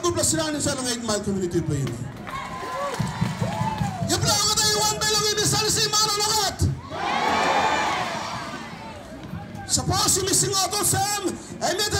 dupla siranin sa ng 8 Mile Community pa yun. Yung plaka ko tayo 1 belong ibisal si Maro Lagat. Sa po si Missing Auto Sam, ay may